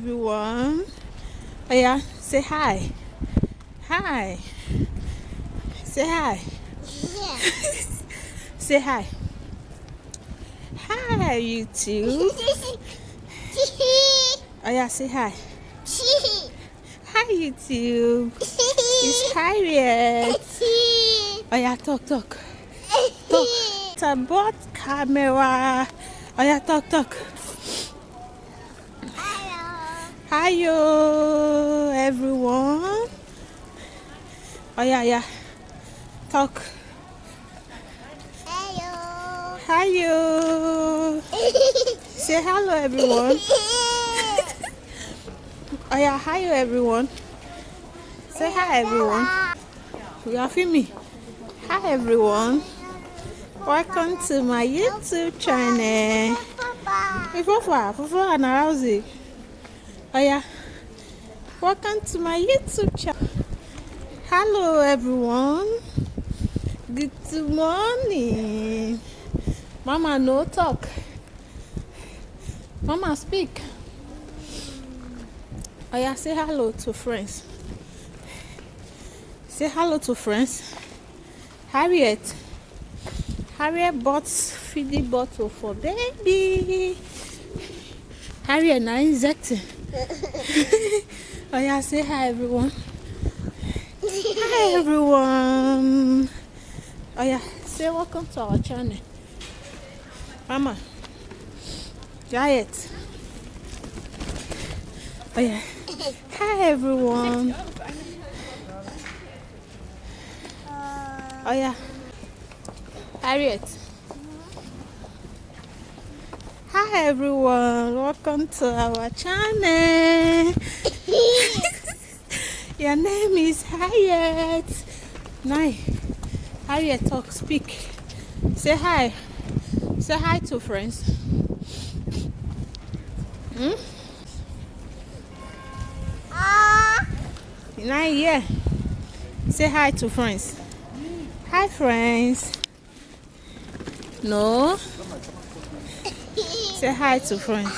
Everyone. Oh yeah, say hi. Hi. Say hi. Say hi. Hi, YouTube. Oh yeah, say hi. Hi, YouTube. It's Harriet. Oh yeah, talk. Talk. It's a bot camera. Oh yeah, talk. Hello, everyone. Oh yeah. Talk. Hello. Say hello, everyone. Oh yeah, hi everyone. Say hi, everyone. You are filming. Hi, everyone. Welcome to my YouTube channel. Fufa and Arousey. Oh yeah. Welcome to my YouTube channel. Hello, everyone. Good morning. Mama, no talk. Mama, speak. Oh yeah, say hello to friends. Say hello to friends. Harriet bought feeding bottle for baby. Harriet now injecting. Oh yeah, say hi everyone. Hi everyone. Oh yeah, say welcome to our channel. Mama. Giant. Oh yeah. Hi everyone. Oh yeah. Harriet. Hi everyone. Welcome to our channel. Your name is Harriet. Nice. Harriet, talk, speak. Say hi. Say hi to friends. Nice, yeah. Say hi to friends. Hi, friends. No. Say hi to friends.